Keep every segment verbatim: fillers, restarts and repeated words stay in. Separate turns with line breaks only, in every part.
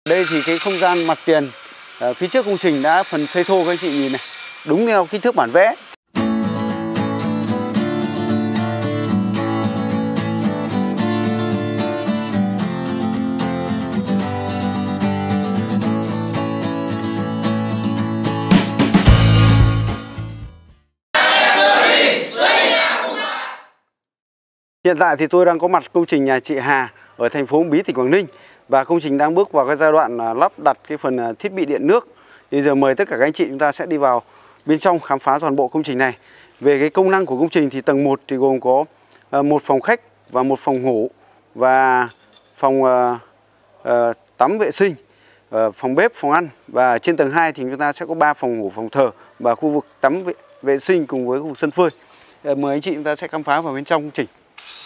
Đây thì cái không gian mặt tiền ở phía trước công trình đã phần xây thô, các anh chị nhìn này, đúng theo kích thước bản vẽ. Hiện tại thì tôi đang có mặt công trình nhà chị Hà ở thành phố Uông Bí, tỉnh Quảng Ninh, và công trình đang bước vào cái giai đoạn lắp đặt cái phần thiết bị điện nước. Thì giờ mời tất cả các anh chị chúng ta sẽ đi vào bên trong khám phá toàn bộ công trình này. Về cái công năng của công trình thì tầng một thì gồm có một phòng khách và một phòng ngủ và phòng uh, uh, tắm vệ sinh, uh, phòng bếp, phòng ăn, và trên tầng hai thì chúng ta sẽ có ba phòng ngủ, phòng thờ và khu vực tắm vệ, vệ sinh cùng với khu vực sân phơi. Uh, mời anh chị chúng ta sẽ khám phá vào bên trong công trình.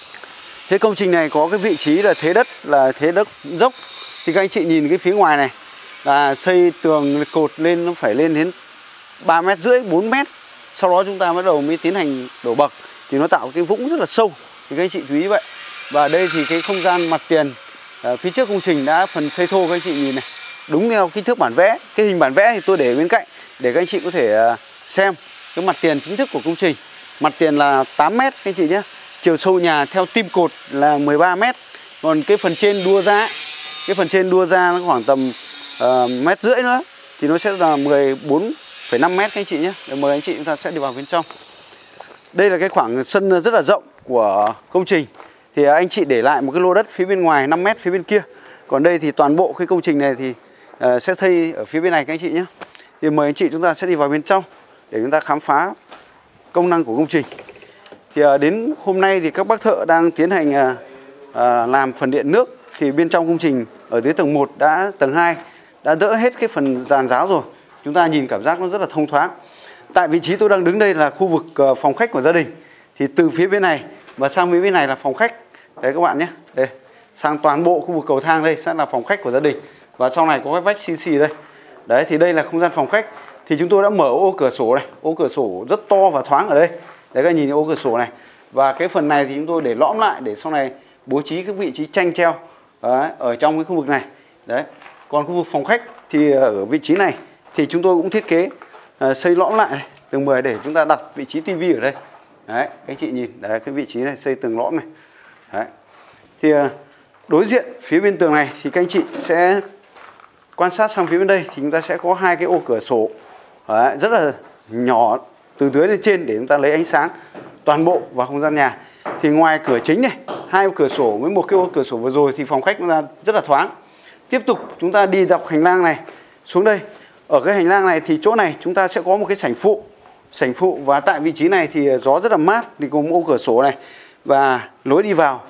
Thế công trình này có cái vị trí là thế đất là thế đất dốc, thì các anh chị nhìn cái phía ngoài này là xây tường cột lên, nó phải lên đến ba mét rưỡi, bốn mét. Sau đó chúng ta bắt đầu mới tiến hành đổ bậc, thì nó tạo cái vũng rất là sâu, thì các anh chị chú ý vậy. Và đây thì cái không gian mặt tiền à, phía trước công trình đã phần xây thô, các anh chị nhìn này, đúng theo kích thước bản vẽ. Cái hình bản vẽ thì tôi để bên cạnh để các anh chị có thể à, xem cái mặt tiền chính thức của công trình. Mặt tiền là tám mét các anh chị nhé. Chiều sâu nhà theo tim cột là mười ba mét. Còn cái phần trên đua ra, cái phần trên đua ra nó khoảng tầm uh, mét rưỡi nữa, thì nó sẽ là mười bốn phẩy năm mét các anh chị nhé. Để mời anh chị chúng ta sẽ đi vào bên trong. Đây là cái khoảng sân rất là rộng của công trình. Thì anh chị để lại một cái lô đất phía bên ngoài năm mét phía bên kia. Còn đây thì toàn bộ cái công trình này thì uh, sẽ xây ở phía bên này các anh chị nhé. Thì mời anh chị chúng ta sẽ đi vào bên trong để chúng ta khám phá công năng của công trình. Thì đến hôm nay thì các bác thợ đang tiến hành à, à, làm phần điện nước. Thì bên trong công trình ở dưới tầng một, đã tầng hai đã đỡ hết cái phần giàn giáo rồi. Chúng ta nhìn cảm giác nó rất là thông thoáng. Tại vị trí tôi đang đứng đây là khu vực phòng khách của gia đình. Thì từ phía bên này và sang phía bên này là phòng khách. Đấy các bạn nhé. Đây, sang toàn bộ khu vực cầu thang đây sẽ là phòng khách của gia đình. Và sau này có cái vách xi xi đây. Đấy, thì đây là không gian phòng khách. Thì chúng tôi đã mở ô cửa sổ này, ô cửa sổ rất to và thoáng ở đây. Đấy, các nhìn ô cửa sổ này. Và cái phần này thì chúng tôi để lõm lại để sau này bố trí cái vị trí tranh treo đấy, ở trong cái khu vực này. Đấy. Còn khu vực phòng khách thì ở vị trí này thì chúng tôi cũng thiết kế uh, xây lõm lại này, tầng mười để chúng ta đặt vị trí tivi ở đây. Đấy, các chị nhìn, đấy, cái vị trí này xây tầng lõm này. Đấy. Thì uh, đối diện phía bên tường này thì các anh chị sẽ quan sát sang phía bên đây thì chúng ta sẽ có hai cái ô cửa sổ đấy, rất là nhỏ từ dưới lên trên để chúng ta lấy ánh sáng toàn bộ vào không gian nhà. Thì ngoài cửa chính này, hai ô cửa sổ với một cái ô cửa sổ vừa rồi thì phòng khách nó ra rất là thoáng. Tiếp tục chúng ta đi dọc hành lang này xuống đây. Ở cái hành lang này thì chỗ này chúng ta sẽ có một cái sảnh phụ. Sảnh phụ và tại vị trí này thì gió rất là mát, thì cùng ô cửa sổ này và lối đi vào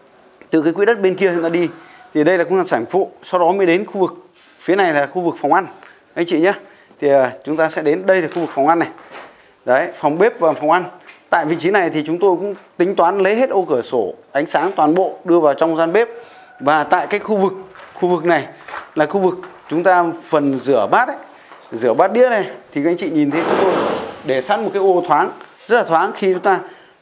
từ cái quỹ đất bên kia chúng ta đi. Thì đây là không gian sảnh phụ, sau đó mới đến khu vực phía này là khu vực phòng ăn anh chị nhé. Thì chúng ta sẽ đến đây là khu vực phòng ăn này. Đấy, phòng bếp và phòng ăn. Tại vị trí này thì chúng tôi cũng tính toán lấy hết ô cửa sổ, ánh sáng toàn bộ đưa vào trong gian bếp. Và tại cái khu vực khu vực này là khu vực chúng ta phần rửa bát ấy, rửa bát đĩa này thì các anh chị nhìn thấy chúng tôi để sẵn một cái ô thoáng, rất là thoáng. Khi chúng ta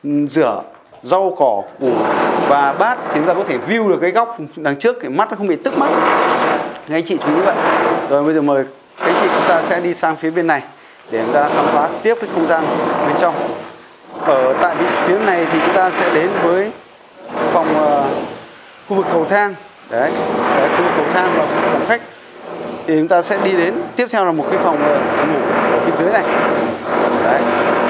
rửa rau cỏ củ và bát thì chúng ta có thể view được cái góc đằng trước để mắt nó không bị tức mắt. Các anh chị chú ý vậy. Rồi bây giờ mời các anh chị chúng ta sẽ đi sang phía bên này để chúng ta khám phá tiếp cái không gian bên trong. Ở tại phía này thì chúng ta sẽ đến với phòng uh, khu vực cầu thang. Đấy, đấy, khu vực cầu thang và phòng khách. Thì chúng ta sẽ đi đến tiếp theo là một cái phòng uh, ngủ ở phía dưới này. Đấy.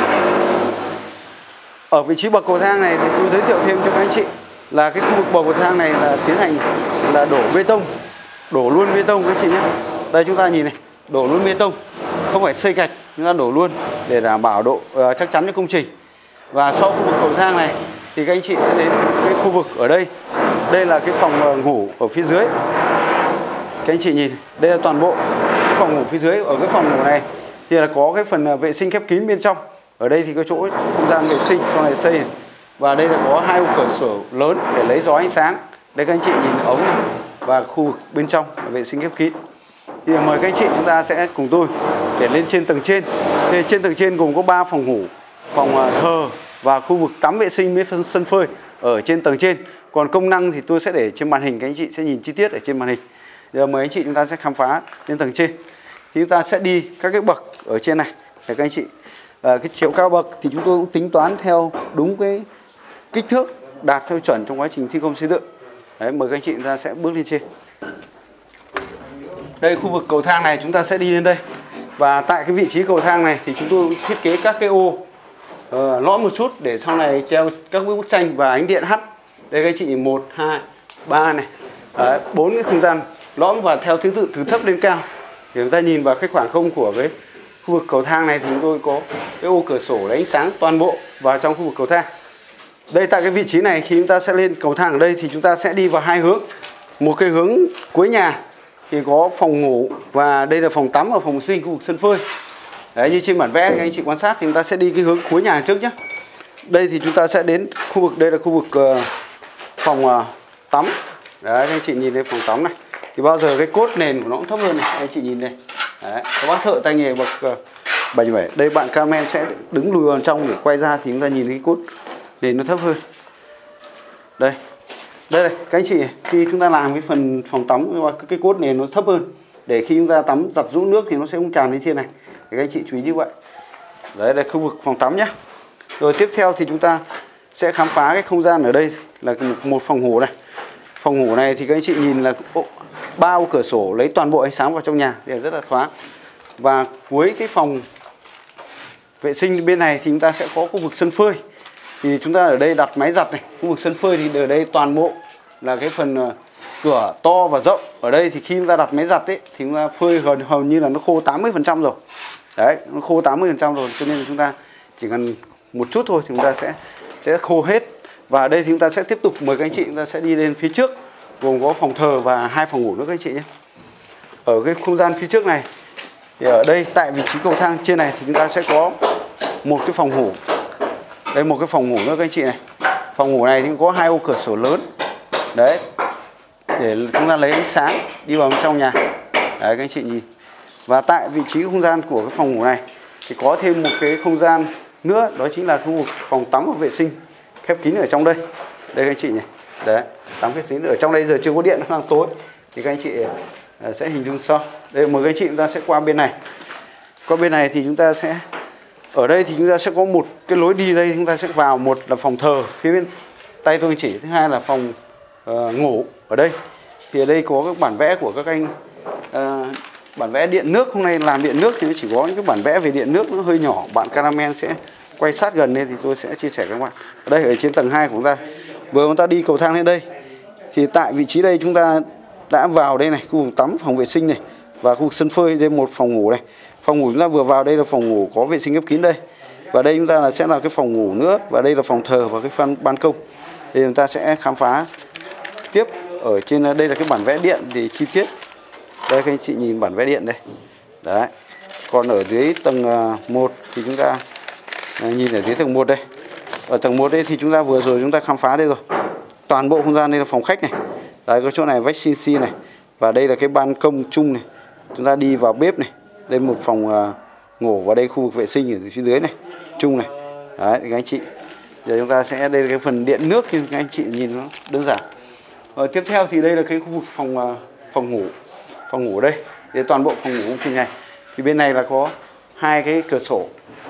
Ở vị trí bậc cầu thang này thì tôi giới thiệu thêm cho các anh chị là cái khu vực bậc cầu thang này là tiến hành là đổ bê tông, đổ luôn bê tông các anh chị nhé. Đây chúng ta nhìn này, đổ luôn bê tông, không phải xây gạch, chúng ta đổ luôn để đảm bảo độ uh, chắc chắn cho công trình. Và sau khu vực cầu thang này thì các anh chị sẽ đến cái khu vực ở đây. Đây là cái phòng ngủ ở phía dưới. Các anh chị nhìn, đây là toàn bộ cái phòng ngủ phía dưới. Ở cái phòng ngủ này thì là có cái phần vệ sinh khép kín bên trong. Ở đây thì có chỗ không gian vệ sinh sau này xây. Và đây là có hai ô cửa sổ lớn để lấy gió ánh sáng. Đây các anh chị nhìn ống này. Và khu vực bên trong là vệ sinh khép kín. Thì mời các anh chị chúng ta sẽ cùng tôi để lên trên tầng trên. Thì trên tầng trên gồm có ba phòng ngủ, phòng thờ và khu vực tắm vệ sinh với sân phơi ở trên tầng trên. Còn công năng thì tôi sẽ để trên màn hình, các anh chị sẽ nhìn chi tiết ở trên màn hình. Giờ mời anh chị chúng ta sẽ khám phá lên tầng trên. Thì chúng ta sẽ đi các cái bậc ở trên này để các anh chị. À, cái chiều cao bậc thì chúng tôi cũng tính toán theo đúng cái kích thước đạt theo chuẩn trong quá trình thi công xây dựng. Đấy, mời các anh chị chúng ta sẽ bước lên trên. Đây, khu vực cầu thang này chúng ta sẽ đi lên đây. Và tại cái vị trí cầu thang này thì chúng tôi cũng thiết kế các cái ô uh, lõm một chút để sau này treo các bức tranh và ánh điện hắt. Đây các anh chị nhìn một, hai, ba này. bốn cái không gian lõm và theo thứ tự từ thấp lên cao. Để chúng ta nhìn vào cái khoảng không của cái khu vực cầu thang này thì chúng tôi có cái ô cửa sổ lấy ánh sáng toàn bộ vào trong khu vực cầu thang. Đây, tại cái vị trí này khi chúng ta sẽ lên cầu thang ở đây thì chúng ta sẽ đi vào hai hướng. Một cái hướng cuối nhà thì có phòng ngủ và đây là phòng tắm và phòng vệ sinh, khu vực sân phơi. Đấy, như trên bản vẽ các anh chị quan sát thì chúng ta sẽ đi cái hướng cuối nhà trước nhé. Đây thì chúng ta sẽ đến khu vực, đây là khu vực uh, phòng uh, tắm. Đấy, các anh chị nhìn đây, phòng tắm này thì bao giờ cái cốt nền của nó cũng thấp hơn này, các anh chị nhìn đây. Đấy, các bác thợ tay nghề bậc uh, bảy mươi bảy. Đây bạn cameraman sẽ đứng lùi vào trong để quay ra thì chúng ta nhìn cái cốt nền nó thấp hơn. Đây. Đây này, các anh chị, khi chúng ta làm cái phần phòng tắm cái cốt nền nó thấp hơn để khi chúng ta tắm giặt rũ nước thì nó sẽ không tràn lên trên này. Để các anh chị chú ý như vậy. Đấy là khu vực phòng tắm nhé. Rồi tiếp theo thì chúng ta sẽ khám phá cái không gian ở đây là một phòng ngủ này. Phòng ngủ này thì các anh chị nhìn là ba ô cửa sổ lấy toàn bộ ánh sáng vào trong nhà để rất là thoáng. Và cuối cái phòng vệ sinh bên này thì chúng ta sẽ có khu vực sân phơi. Thì chúng ta ở đây đặt máy giặt này, khu vực sân phơi thì ở đây toàn bộ là cái phần uh, cửa to và rộng. Ở đây thì khi chúng ta đặt máy giặt ấy thì chúng ta phơi hầu, hầu như là nó khô tám mươi phần trăm rồi. Đấy, nó khô tám mươi phần trăm rồi, cho nên là chúng ta chỉ cần một chút thôi thì chúng ta sẽ sẽ khô hết. Và ở đây thì chúng ta sẽ tiếp tục mời các anh chị chúng ta sẽ đi lên phía trước, gồm có phòng thờ và hai phòng ngủ nữa các anh chị nhé. Ở cái không gian phía trước này thì ở đây tại vị trí cầu thang trên này thì chúng ta sẽ có một cái phòng ngủ. Đây, một cái phòng ngủ nữa các anh chị này. Phòng ngủ này thì có hai ô cửa sổ lớn. Đấy, để chúng ta lấy ánh sáng đi vào trong nhà. Đấy, các anh chị nhìn. Và tại vị trí không gian của cái phòng ngủ này thì có thêm một cái không gian nữa, đó chính là khu vực phòng tắm và vệ sinh khép kín ở trong đây. Đây các anh chị nhỉ. Đấy, tắm khép kín ở trong đây, giờ chưa có điện, nó đang tối thì các anh chị sẽ hình dung sau. Đây, mời các anh chị chúng ta sẽ qua bên này. Qua bên này thì chúng ta sẽ ở đây thì chúng ta sẽ có một cái lối đi đây, chúng ta sẽ vào, một là phòng thờ phía bên tay tôi chỉ, thứ hai là phòng uh, ngủ ở đây. Thì ở đây có các bản vẽ của các anh, uh, bản vẽ điện nước. Hôm nay làm điện nước thì nó chỉ có những cái bản vẽ về điện nước nó hơi nhỏ, bạn cameraman sẽ quay sát gần lên thì tôi sẽ chia sẻ với các bạn. Ở đây ở trên tầng hai của chúng ta, vừa chúng ta đi cầu thang lên đây thì tại vị trí đây chúng ta đã vào đây này, khu vực tắm, phòng vệ sinh này và khu vực sân phơi. Đây một phòng ngủ này. Phòng ngủ chúng ta vừa vào đây là phòng ngủ có vệ sinh khép kín đây. Và đây chúng ta là sẽ là cái phòng ngủ nữa, và đây là phòng thờ và cái phần ban công. Thì chúng ta sẽ khám phá tiếp ở trên đây là cái bản vẽ điện thì chi tiết. Đây các anh chị nhìn bản vẽ điện đây. Đấy. Còn ở dưới tầng một thì chúng ta nhìn ở dưới tầng một đây. Ở tầng một đây thì chúng ta vừa rồi chúng ta khám phá đây rồi. Toàn bộ không gian đây là phòng khách này. Đấy, có chỗ này vách xê xê này. Và đây là cái ban công chung này. Chúng ta đi vào bếp này. Đây một phòng uh, ngủ và đây khu vực vệ sinh ở phía dưới này, chung này. Đấy các anh chị. Giờ chúng ta sẽ, đây là cái phần điện nước thì các anh chị nhìn nó đơn giản. Rồi tiếp theo thì đây là cái khu vực phòng uh, phòng ngủ. Phòng ngủ ở đây. Đây toàn bộ phòng ngủ công trình này. Thì bên này là có hai cái cửa sổ.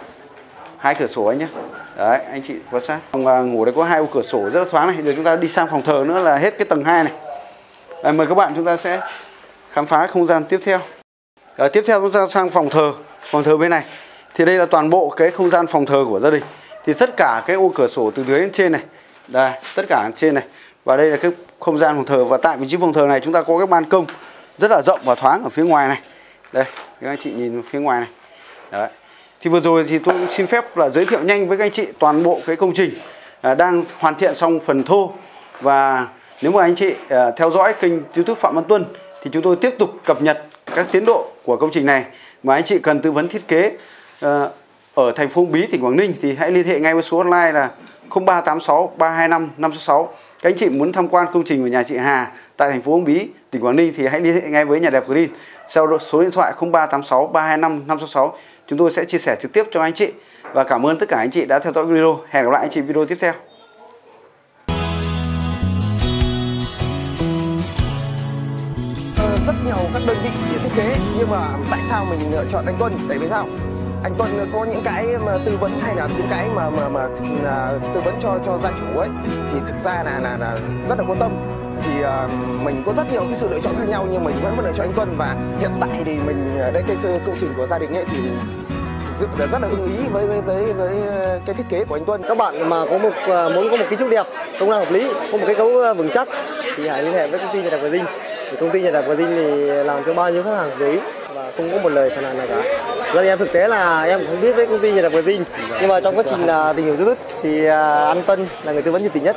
Hai cửa sổ anh nhé. Đấy, anh chị quan sát. Phòng uh, ngủ đây có hai ô cửa sổ rất là thoáng này. Giờ chúng ta đi sang phòng thờ nữa là hết cái tầng hai này. Đấy, mời các bạn chúng ta sẽ khám phá không gian tiếp theo. À, tiếp theo chúng ta sang phòng thờ. Phòng thờ bên này thì đây là toàn bộ cái không gian phòng thờ của gia đình. Thì tất cả cái ô cửa sổ từ dưới đến trên này, đây, tất cả trên này. Và đây là cái không gian phòng thờ. Và tại vị trí phòng thờ này chúng ta có cái ban công rất là rộng và thoáng ở phía ngoài này. Đây, các anh chị nhìn phía ngoài này. Đấy. Thì vừa rồi thì tôi xin phép là giới thiệu nhanh với các anh chị toàn bộ cái công trình à, đang hoàn thiện xong phần thô. Và nếu mà anh chị à, theo dõi kênh YouTube Phạm Văn Tuân thì chúng tôi tiếp tục cập nhật các tiến độ của công trình này. Mà anh chị cần tư vấn thiết kế uh, ở thành phố Uông Bí, tỉnh Quảng Ninh thì hãy liên hệ ngay với số hotline là không ba tám sáu ba hai năm năm sáu sáu. Các anh chị muốn tham quan công trình của nhà chị Hà tại thành phố Uông Bí, tỉnh Quảng Ninh thì hãy liên hệ ngay với nhà đẹp Green. Sau số điện thoại không ba tám sáu ba hai năm năm sáu sáu. Chúng tôi sẽ chia sẻ trực tiếp cho anh chị. Và cảm ơn tất cả anh chị đã theo dõi video. Hẹn gặp lại anh chị video tiếp theo.
rất nhiều các đơn vị thiết kế, nhưng mà tại sao mình lựa chọn anh Tuân? Tại vì sao? Anh Tuân có những cái mà tư vấn hay là những cái mà mà mà là tư vấn cho cho gia chủ ấy, thì thực ra là là, là rất là quan tâm. Thì uh, mình có rất nhiều cái sự lựa chọn khác nhau, nhưng mình vẫn lựa chọn anh Tuân. Và hiện tại thì mình đây cái, cái công trình của gia đình ấy thì thực sự là rất là ưng ý với với với, với cái thiết kế của anh Tuân.
Các bạn mà có một muốn có một kiến trúc đẹp, công năng hợp lý, có một kết cấu vững chắc thì hãy liên hệ với công ty Nhà Đẹp Gờ Dinh. Thì công ty Nhà Đẹp Gờ Dinh thì làm cho bao nhiêu khách hàng quý và không có một lời phàn nàn nào cả. Giờ em thực tế là em cũng không biết với công ty Nhà Đẹp Gờ Dinh, nhưng mà trong quá trình là tìm hiểu tư vấn thì anh Tuân là người tư vấn nhiệt tình nhất.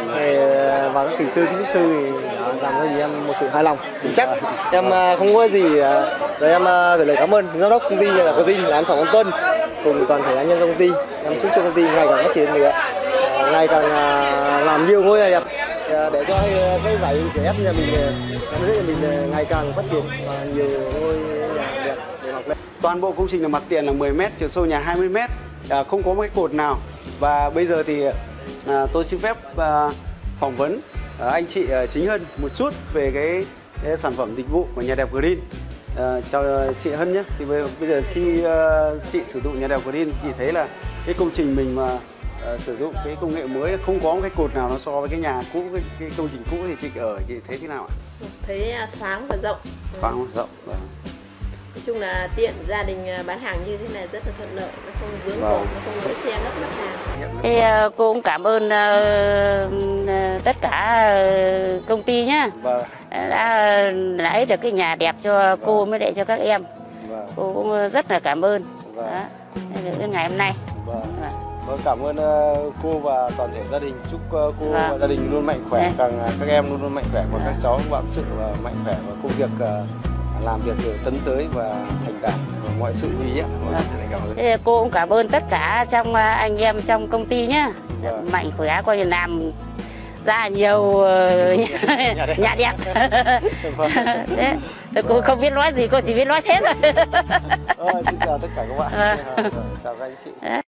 Và các kỹ sư, kiến trúc sư thì làm cho em một sự hài lòng vững chắc. Em không có gì, rồi em gửi lời cảm ơn giám đốc công ty Nhà Đẹp Gờ Dinh là anh Phạm Văn Tuân cùng toàn thể anh em trong công ty. Em chúc cho công ty ngày càng phát triển nữa, ngày càng làm nhiều ngôi nhà đẹp để cho cái giải trẻ ép nhà mình, nhà mình ngày càng phát triển và nhiều ngôi nhà đẹp để học lên.
Toàn bộ công trình là mặt tiền là mười mét, chiều sâu nhà hai mươi mét, à, không có một cái cột nào. Và bây giờ thì à, tôi xin phép à, phỏng vấn à, anh chị à, Chính Hân một chút về cái, cái sản phẩm dịch vụ của Nhà Đẹp Green. À, chào chị Hân nhé. Thì bây, bây giờ khi uh, chị sử dụng Nhà Đẹp Green, chị thấy là cái công trình mình mà uh, sử dụng cái công nghệ mới không có một cái cột nào nó so với cái nhà cũ, cái, cái công trình cũ thì chị ở chị thấy thế nào ạ?
Thấy thoáng và rộng.
Thoáng và rộng. Vâng.
Nói chung là tiện gia đình bán hàng như thế này rất là thuận lợi, nó không vướng
Vâng.
cột, nó không đỡ che lấp mặt hàng.
Thì cô cũng cảm ơn uh, tất cả uh, công ty nhá,
Vâng.
đã lấy được cái nhà đẹp cho cô mới để cho các em.
Vâng.
Cô cũng rất là cảm ơn.
Vâng.
Đó, đến ngày hôm nay.
Vâng.
Vâng.
Vâng, cảm ơn uh, cô và toàn thể gia đình. Chúc uh, cô
Vâng.
và gia đình luôn mạnh khỏe,
Đấy.
càng uh, các em luôn luôn mạnh khỏe, còn các cháu vạn sự và mạnh khỏe và công việc uh, làm việc đều tấn tới và thành đạt và mọi sự như ý ạ. Vâng. Cảm ơn.
Thế cô cũng cảm ơn tất cả trong uh, anh em trong công ty nhá.
Vâng.
Mạnh khỏe, coi như làm ra nhiều uh,
Nhà đẹp.
nhà đẹp.
Vâng.
Thế, cô không biết nói gì, cô chỉ biết nói thế thôi.
Ờ, xin chào tất cả các bạn.
Vâng.
Chào các anh chị.
Đấy.